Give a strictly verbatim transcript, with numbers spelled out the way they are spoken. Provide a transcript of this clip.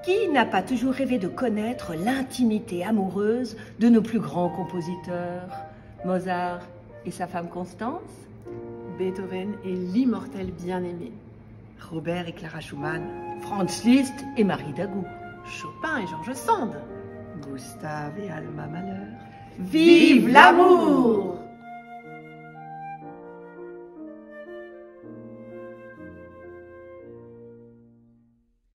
Qui n'a pas toujours rêvé de connaître l'intimité amoureuse de nos plus grands compositeurs, Mozart et sa femme Constance, Beethoven et l'immortel bien-aimé, Robert et Clara Schumann, Franz Liszt et Marie Dagout, Chopin et George Sand, Gustave et Alma Mahler. Vive l'amour!